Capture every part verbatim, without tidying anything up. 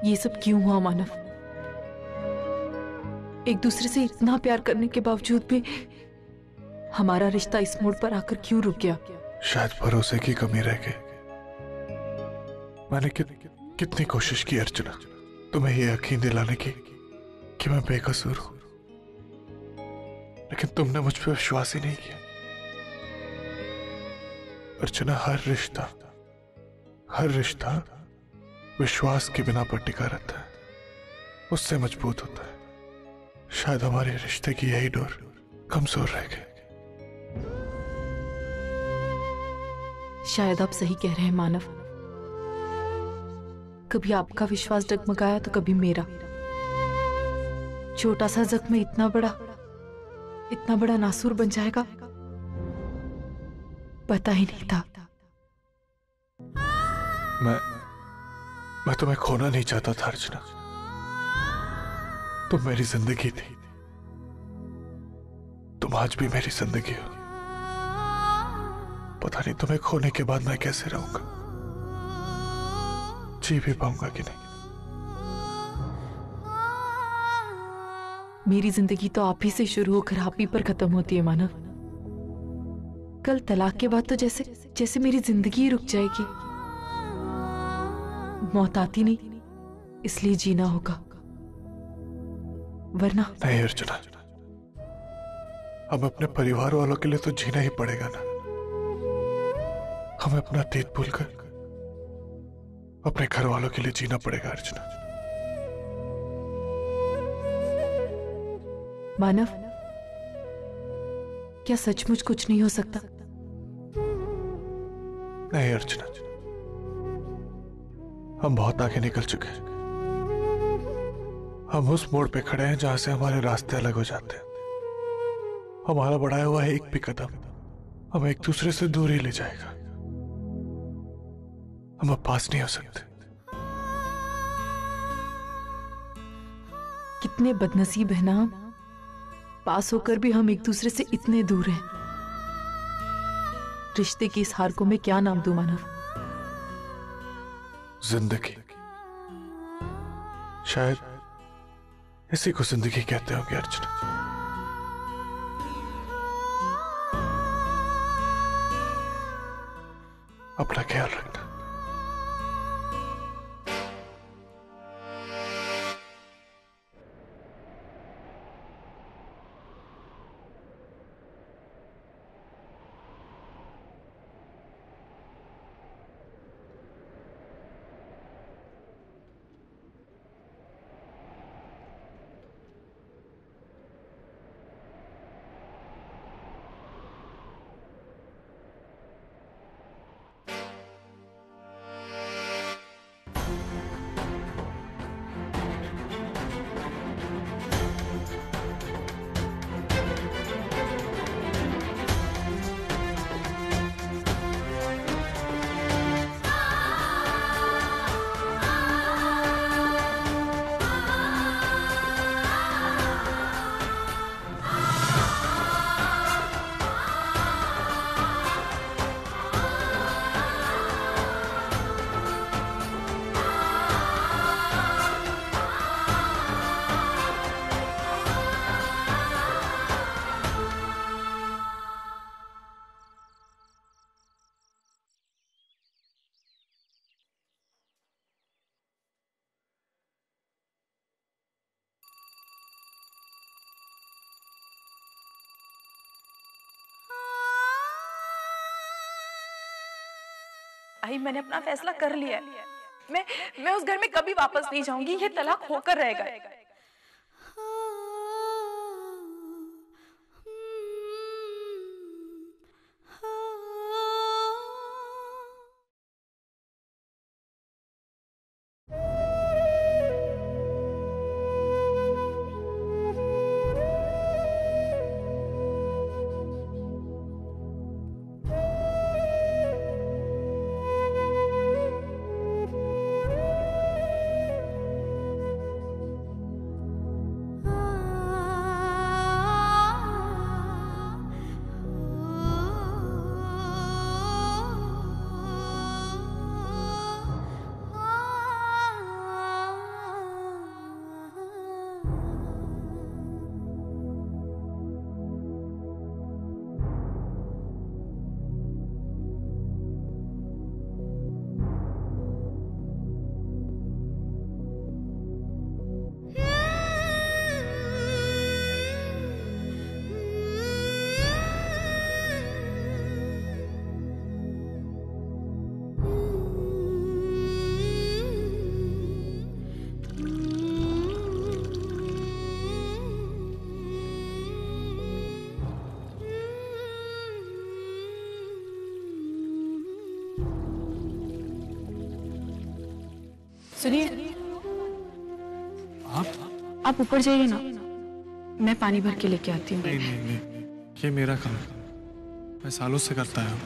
ये सब क्यों हुआ मानव? एक दूसरे से इतना प्यार करने के बावजूद भी हमारा रिश्ता इस मोड़ पर आकर क्यों रुक गया? शायद भरोसे की कमी रह गई। मैंने कि, कितनी कोशिश की अर्चना, तुम्हें ये यकीन दिलाने की कि मैं बेकसूर हूं, लेकिन तुमने मुझ पर विश्वास ही नहीं किया। अर्चना, हर रिश्ता हर रिश्ता विश्वास के बिना पर टिका रहता है, उससे मजबूत होता है। शायद हमारे रिश्ते की यही डोर कमजोर रह गई। शायद आप सही कह रहे हैं मानव। कभी आपका विश्वास डगमगाया तो कभी मेरा। छोटा सा जख्म इतना बड़ा इतना बड़ा नासूर बन जाएगा, पता ही नहीं था। मैं मैं तुम्हें खोना नहीं चाहता था अर्चना। तुम मेरी जिंदगी थी, तुम आज भी मेरी जिंदगी हो। पता नहीं तुम्हें खोने के बाद मैं कैसे रहूंगा, जी भी पाऊंगा कि नहीं। मेरी जिंदगी तो आप ही से शुरू होकर आप ही पर खत्म होती है मानव। कल तलाक के बाद तो जैसे जैसे मेरी जिंदगी ही रुक जाएगी। मौत आती नहीं, इसलिए जीना होगा, वरना। नहीं अर्चना, हम अपने परिवार वालों के लिए तो जीना ही पड़ेगा ना। हमें अपना अतीत भूलकर अपने घर वालों के लिए जीना पड़ेगा अर्चना। मानव, क्या सचमुच कुछ नहीं हो सकता? नहीं अर्चना, हम बहुत आगे निकल चुके हैं। हम उस मोड़ पे खड़े हैं जहां से हमारे रास्ते अलग हो जाते हैं। हमारा बढ़ाया हुआ है एक भी कदम हमें एक दूसरे से दूर ही ले जाएगा। हम अब पास नहीं हो सकते। कितने बदनसीब है ना हम, पास होकर भी हम एक दूसरे से इतने दूर हैं। रिश्ते की इस हार को मैं क्या नाम दूं मानव? जिंदगी। शायद इसी को जिंदगी कहते होंगे अर्चना। अपना ख्याल रखना। आई, मैंने अपना फैसला कर लिया है। मैं मैं उस घर में कभी वापस नहीं जाऊंगी। ये तलाक होकर रहेगा। सुनिए, आप आप ऊपर जाइए ना, मैं पानी भर के लेके आती हूँ। नहीं नहीं नहीं, ये मेरा काम है, मैं सालों से करता हूँ।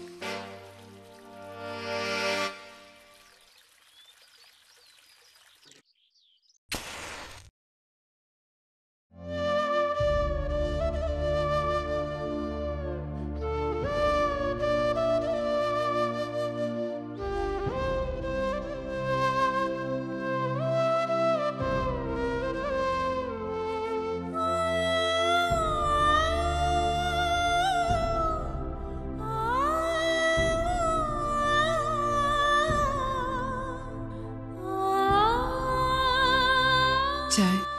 चाय।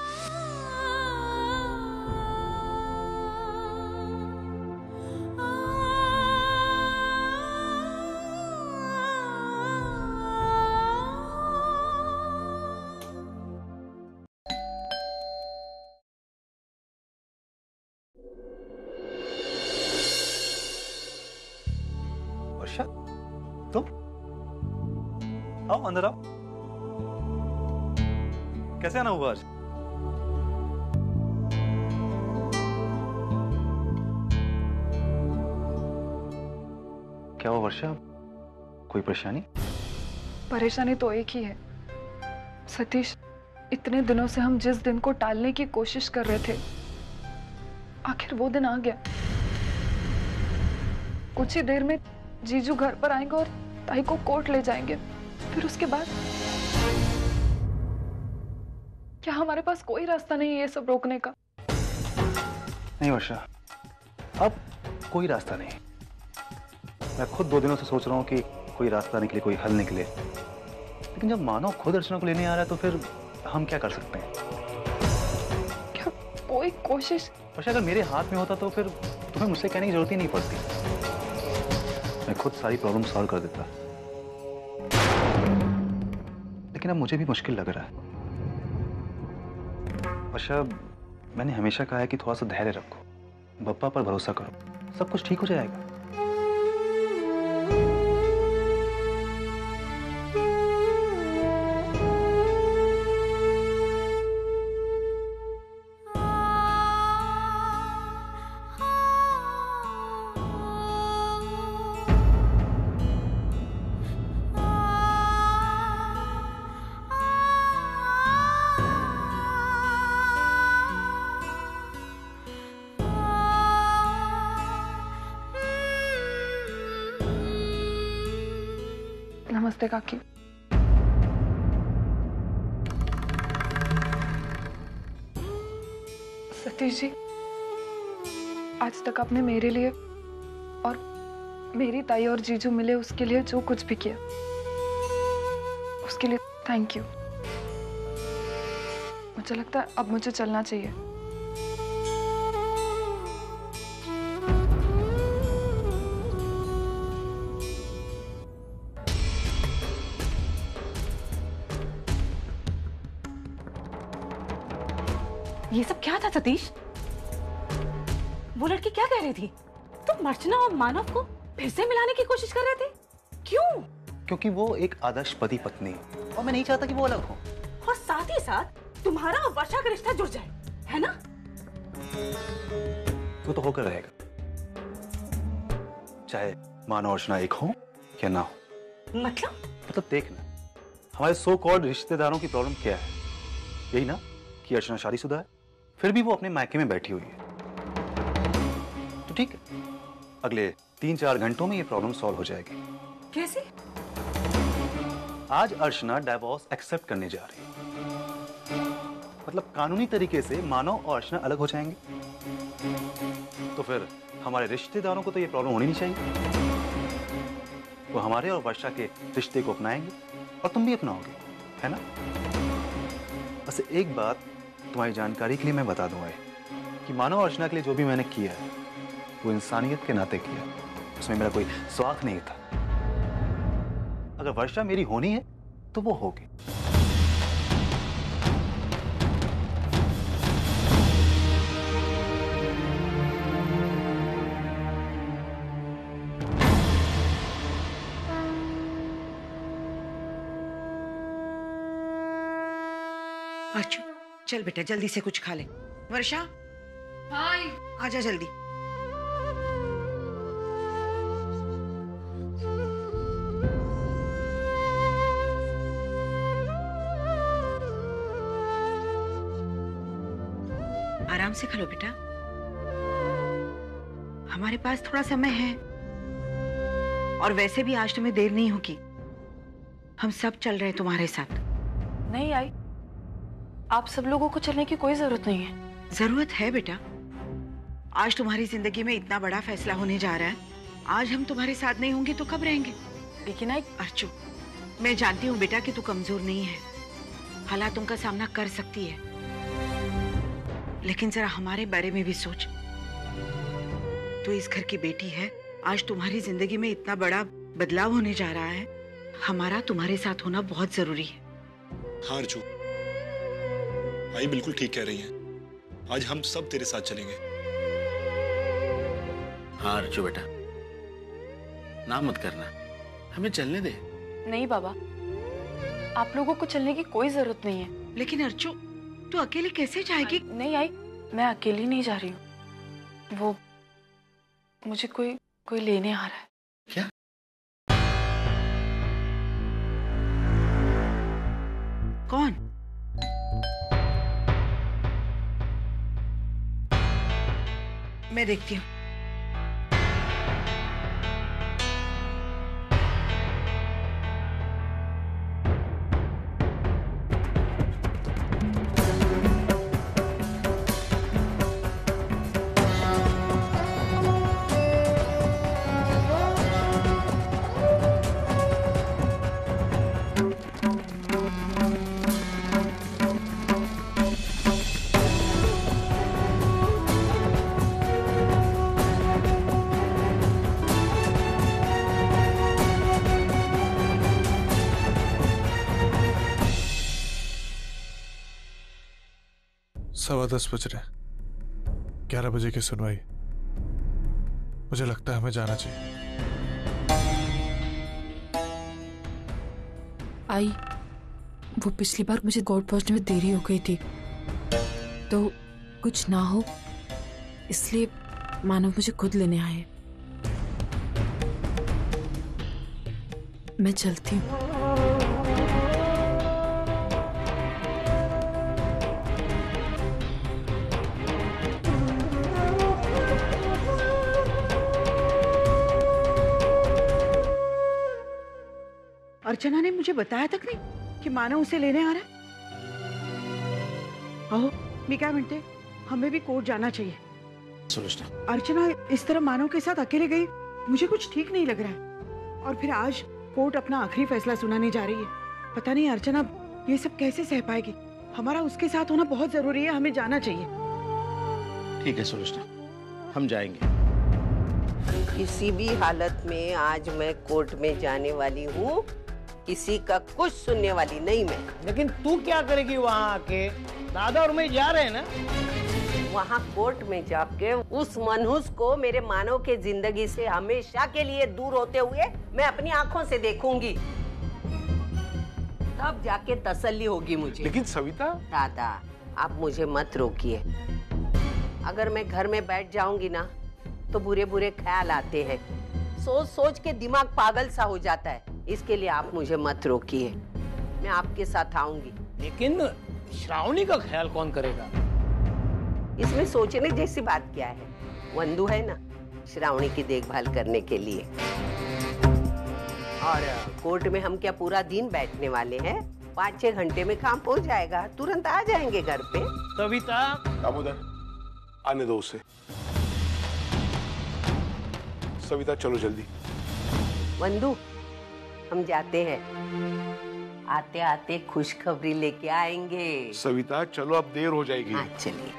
वर्षा, तुम आओ अंदर आओ। कैसे आना हुआ आज? क्या हुआ वर्षा, कोई परेशानी? परेशानी तो एक ही है सतीश, इतने दिनों से हम जिस दिन को टालने की कोशिश कर रहे थे, आखिर वो दिन आ गया। कुछ ही देर में जीजू घर पर आएंगे और ताई को कोर्ट ले जाएंगे। फिर उसके बाद क्या हमारे पास कोई रास्ता नहीं है ये सब रोकने का? नहीं वर्षा, अब कोई रास्ता नहीं। मैं खुद दो दिनों से सोच रहा हूँ कि कोई रास्ता निकले, कोई हल निकले, लेकिन जब मानव खुद अर्चना को लेने आ रहा है तो फिर हम क्या कर सकते हैं? क्या कोई कोशिश? वर्षा, अगर मेरे हाथ में होता तो फिर तुम्हें मुझसे कहने की जरूरत ही नहीं पड़ती, मैं खुद सारी प्रॉब्लम सॉल्व कर देता। लेकिन अब मुझे भी मुश्किल लग रहा है। वर्षा, मैंने हमेशा कहा है कि थोड़ा सा धैर्य रखो, बप्पा पर भरोसा करो, सब कुछ ठीक हो जाएगा। नमस्ते काकी। सतीश जी, आज तक आपने मेरे लिए और मेरी ताई और जीजू मिले उसके लिए जो कुछ भी किया, उसके लिए थैंक यू। मुझे लगता है अब मुझे चलना चाहिए। ये सब क्या था सतीश? वो लड़की क्या कह रही थी? तुम अर्चना और मानव को फिर से मिलाने की कोशिश कर रहे थे? क्यों? क्योंकि वो एक आदर्श पति पत्नी है और मैं नहीं चाहता कि वो अलग हो। और साथ ही साथ तुम्हारा और वर्षा का रिश्ता जुड़ जाए, है ना? वो तो होकर रहेगा, चाहे मानव अर्चना एक हो या ना हो। मतलब? मतलब देख ना, हमारे सो कॉल्ड रिश्तेदारों की प्रॉब्लम क्या है? यही ना कि अर्चना शादीशुदा है, फिर भी वो अपने मायके में बैठी हुई है। तो ठीक है, अगले तीन चार घंटों में ये प्रॉब्लम सॉल्व हो जाएगी। कैसे? आज अर्चना डाइवोर्स एक्सेप्ट करने जा रही है, मतलब कानूनी तरीके से मानव और अर्चना अलग हो जाएंगे। तो फिर हमारे रिश्तेदारों को तो ये प्रॉब्लम होनी नहीं चाहिए। वो हमारे और वर्षा के रिश्ते को अपनाएंगे और तुम भी अपनाओगे, है ना? बस एक बात तुम्हारी जानकारी के लिए मैं बता दूंगा कि मानव अर्चना के लिए जो भी मैंने किया है वो इंसानियत के नाते किया, उसमें मेरा कोई स्वार्थ नहीं था। अगर वर्षा मेरी होनी है तो वो होगी। अर्चू चल बेटा जल्दी से कुछ खा ले। वर्षा हाँ आजा जल्दी। आराम से खा लो बेटा, हमारे पास थोड़ा समय है और वैसे भी आज तुम्हें देर नहीं होगी, हम सब चल रहे हैं तुम्हारे साथ। नहीं आई, आप सब लोगों को चलने की कोई जरूरत नहीं है। जरूरत है बेटा, आज तुम्हारी जिंदगी में इतना बड़ा फैसला होने जा रहा है, आज हम तुम्हारे साथ नहीं होंगे तो कब रहेंगे। लेकिन आई अर्चू मैं जानती हूँ बेटा कि तू कमजोर नहीं है, हालातों का सामना कर सकती है, लेकिन जरा हमारे बारे में भी सोच। तू इस घर की बेटी है, आज तुम्हारी जिंदगी में इतना बड़ा बदलाव होने जा रहा है, हमारा तुम्हारे साथ होना बहुत जरूरी है। हाँ अर्चू, आई बिल्कुल ठीक कह रही हैं, आज हम सब तेरे साथ चलेंगे। हाँ अर्चू बेटा, ना मत करना, हमें चलने दे। नहीं बाबा, आप लोगों को चलने की कोई जरूरत नहीं है। लेकिन अर्चू तू अकेले कैसे जाएगी? नहीं आई, मैं अकेली नहीं जा रही हूँ, वो मुझे कोई कोई लेने आ रहा है। क्या? कौन? मैं देखती हूँ। सवा दस बज रहे, ग्यारह बजे की सुनवाई, मुझे लगता है हमें जाना चाहिए। आई, वो पिछली बार मुझे कोर्ट पहुंचने में देरी हो गई थी, तो कुछ ना हो इसलिए मानव मुझे खुद लेने आए। मैं चलती हूँ। अर्चना ने मुझे बताया तक नहीं कि मानव उसे लेने आ रहा है। अहो, मैं क्या मिनटे, हमें भी कोर्ट जाना चाहिए। सुलोचना, अर्चना इस तरह मानव के साथ अकेले गई, मुझे कुछ ठीक नहीं लग रहा है। और फिर आज कोर्ट अपना आखिरी फैसला सुनाने जा रही है, पता नहीं अर्चना ये सब कैसे सह पाएगी। हमारा उसके साथ होना बहुत जरूरी है, हमें जाना चाहिए। ठीक है सुलोचना, हम जाएंगे। किसी भी हालत में आज मैं कोर्ट में जाने वाली हूँ, किसी का कुछ सुनने वाली नहीं मैं। लेकिन तू क्या करेगी वहाँ आके? दादा और मैं जा रहे हैं ना। वहाँ कोर्ट में जाके उस मनहूस को मेरे मानव के जिंदगी से हमेशा के लिए दूर होते हुए मैं अपनी आंखों से देखूंगी, तब जाके तसल्ली होगी मुझे। लेकिन सविता। दादा आप मुझे मत रोकिए, अगर मैं घर में बैठ जाऊंगी ना तो बुरे बुरे ख्याल आते हैं, सोच सोच के दिमाग पागल सा हो जाता है। इसके लिए आप मुझे मत रोकिए, मैं आपके साथ आऊंगी। लेकिन श्रावणी का ख्याल कौन करेगा? इसमें सोचने जैसी बात क्या है, वंदू है ना श्रावणी की देखभाल करने के लिए। और कोर्ट में हम क्या पूरा दिन बैठने वाले हैं, पाँच छह घंटे में काम हो जाएगा, तुरंत आ जाएंगे घर पे। सविता, दामोदर आने दो उसे। सविता चलो जल्दी। वंदू हम जाते हैं, आते आते खुशखबरी लेके आएंगे। सविता चलो, अब देर हो जाएगी। हाँ चलिए।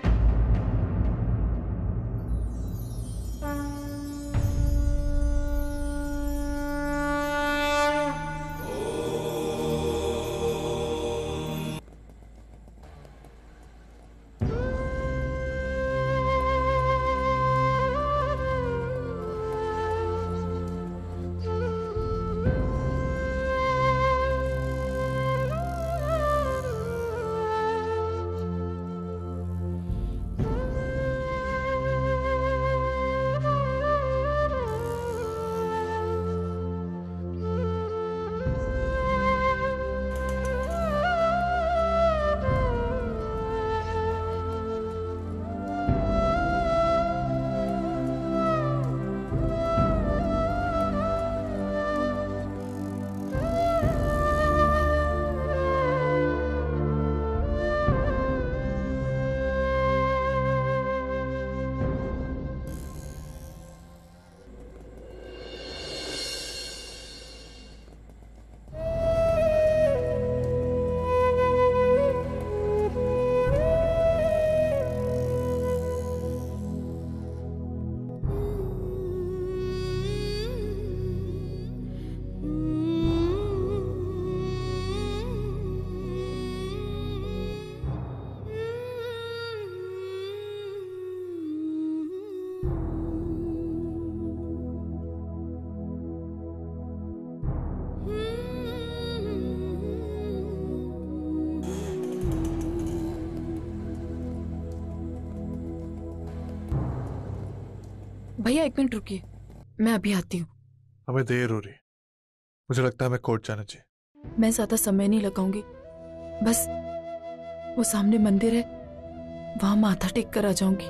भैया एक मिनट रुकिए, मैं अभी आती हूँ। हमें देर हो रही, मुझे लगता है हमें कोर्ट जाना चाहिए। मैं ज्यादा समय नहीं लगाऊंगी, बस वो सामने मंदिर है, वहां माथा टेक कर आ जाऊंगी।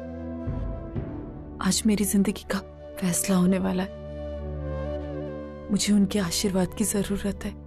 आज मेरी जिंदगी का फैसला होने वाला है, मुझे उनके आशीर्वाद की जरूरत है।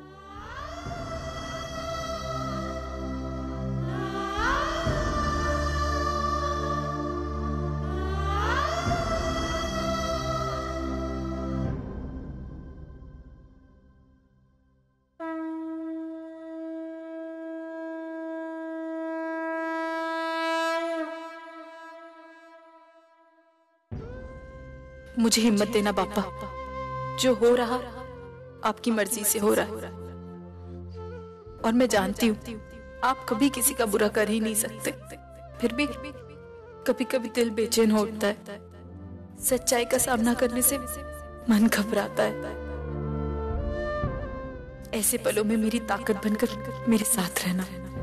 मुझे हिम्मत देना पापा, जो हो रहा आपकी मर्जी से हो रहा है, और मैं जानती हूँ आप कभी किसी का बुरा कर ही नहीं सकते, फिर भी कभी कभी दिल बेचैन हो उठता है। सच्चाई का सामना करने से मन घबराता है। ऐसे पलों में मेरी ताकत बनकर मेरे साथ रहना।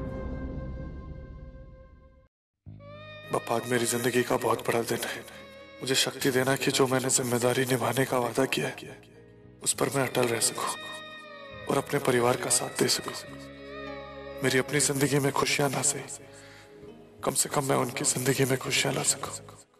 पापा, आज मेरी जिंदगी का बहुत बड़ा दिन है। मुझे शक्ति देना कि जो मैंने जिम्मेदारी निभाने का वादा किया है उस पर मैं अटल रह सकूं और अपने परिवार का साथ दे सकूं। मेरी अपनी जिंदगी में खुशियां ना सही, कम से कम मैं उनकी जिंदगी में खुशियां ला सकूं।